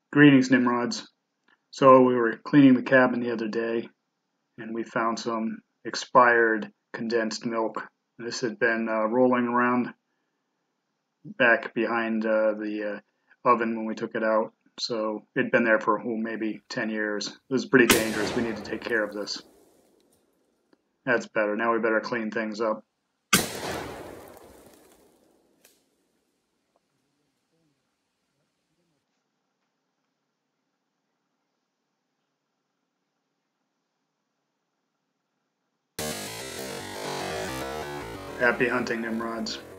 Greetings, Nimrods. So we were cleaning the cabin the other day, and we found some expired condensed milk. This had been rolling around back behind the oven when we took it out. So it'd been there for maybe 10 years. It was pretty dangerous. We need to take care of this. That's better. Now we better clean things up. Happy hunting, Nimrods.